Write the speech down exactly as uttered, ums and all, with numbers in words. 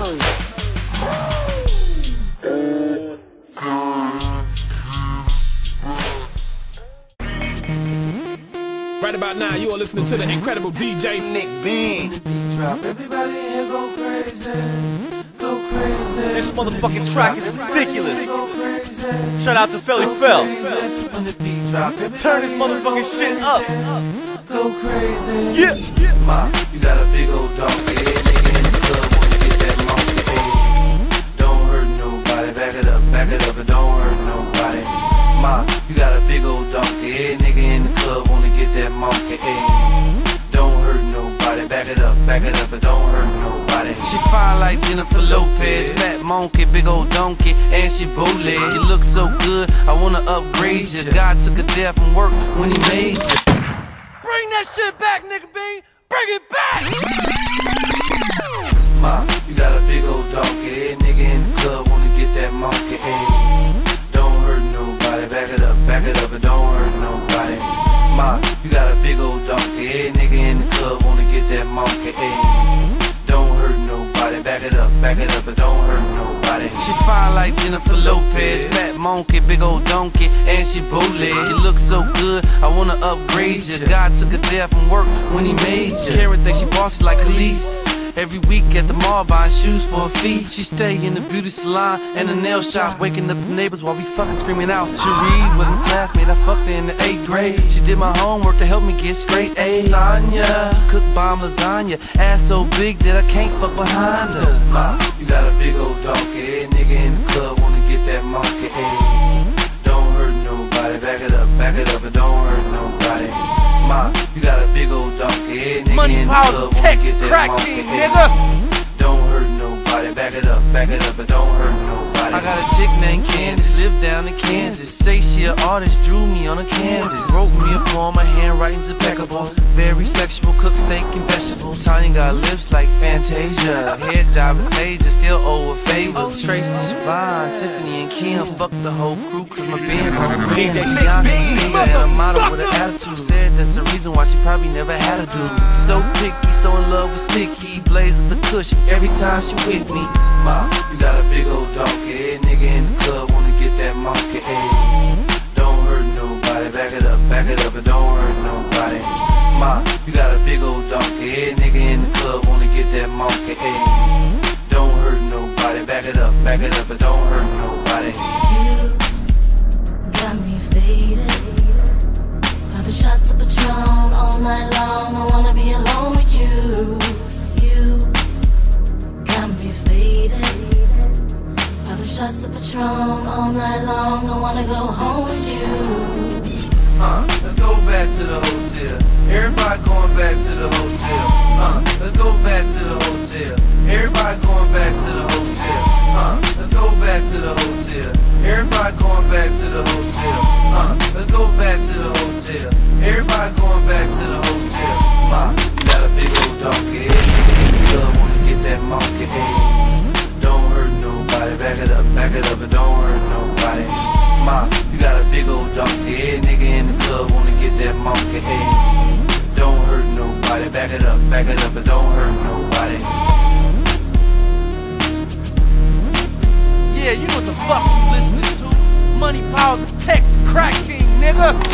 know you. Right about now, you are listening to the incredible D J Nick Bean. Drop everybody in here, go crazy, go crazy. This motherfucking track is ridiculous. Go crazy. Shout out to Philly Phil. When the beat drop, Turn this motherfucking shit up. Go crazy. Yeah, yeah. Ma, you got a big old donkey head, nigga in the club wanna get that monkey head. Don't hurt nobody, back it up, back it up, and don't hurt nobody. Ma, you got a big old donkey head, nigga in the club wanna get that monkey head. Don't hurt nobody, back it up, back it up, and don't hurt nobody. She fine like Jennifer Lopez, fat monkey, big old donkey, and she bowleg. You look so good, I wanna upgrade you. God took a day from work when he made you. Bring that shit back, nigga Bean. Bring it back. Ma, you got a big old donkey head, nigga in the club wanna get that monkey head. Don't hurt nobody, back it up, back it up, and don't hurt nobody. Ma, you got a big old donkey head, nigga in the club wanna get that monkey head. Don't hurt nobody, back it up, back it up, and don't hurt nobody. She fine like Jennifer Lopez, fat monkey, big old donkey, and she bowleg. You look so good, I wanna upgrade you. God took a day from work when he made you. Karen thinks she bossy like Khalees. Every week at the mall buying shoes for her feet. She stay in the beauty salon and the nail shop, waking up the neighbors while we fucking screaming out. Cherie was my classmate, I fucked her in the eighth grade. She did my homework to help me get straight A's. Sonya, cook bomb lasagna, ass so big that I can't fuck behind her. Ma, you got a big old donkey head, nigga in the club wanna get that monkey head. Don't hurt nobody, back it up, back it up, and don't hurt nobody. Ma, you got a big old donkey head, nigga Money, in the power, club wanna text, get that crack monkey king, head. nigga. Don't hurt nobody, back it up, back it up, and don't hurt nobody. I got a chick named Candace, live down in Kansas. Say she an artist, drew me on a canvas. Wrote me a poem, my handwriting's impeccable. Very sexual, cook steak and vegetables. Tanya got lips like Fantasia. Head job at Asia, still owe her favors. Tracy, Siobhan, Tiffany, and Kim. Fuck the whole crew, cause my band's on the rim. Bianca, singer, and a model with an attitude. Said that's the reason why she probably never had a dude. So picky, so in love with Sticky. Blaze up the cushion every time she with me. Ma, you got a big old donkey head, nigga in the club wanna get that monkey head. Don't hurt nobody, back it up, back it up, and don't hurt nobody. Ma, you got a big old donkey head, nigga in the club wanna get that monkey head. Don't hurt nobody, back it up, back it up, and don't hurt nobody. You got me faded, popping shots of Patron all night long. I wanna be alone with you. You got me faded, popping shots of Patron all night long. I wanna go home with you. Uh, let's go back to the hotel. Everybody going back to the hotel. Uh, let's go back to the hotel. Everybody going back to the hotel. Uh, let's go back to the hotel. Everybody going back to the hotel. Uh, let's go back to the hotel. Everybody going back to the hotel. Ma, you got a big old donkey head, nigga in the club wanna get that monkey head. Don't hurt nobody, back it up, back it up, and don't hurt nobody. Ma, you got a big old donkey head, nigga in the club wanna get that monkey head. Don't hurt nobody, back it up, back it up, and don't hurt nobody. Yeah, you know what the fuck you listening to. Money, power, text, crack king, nigga.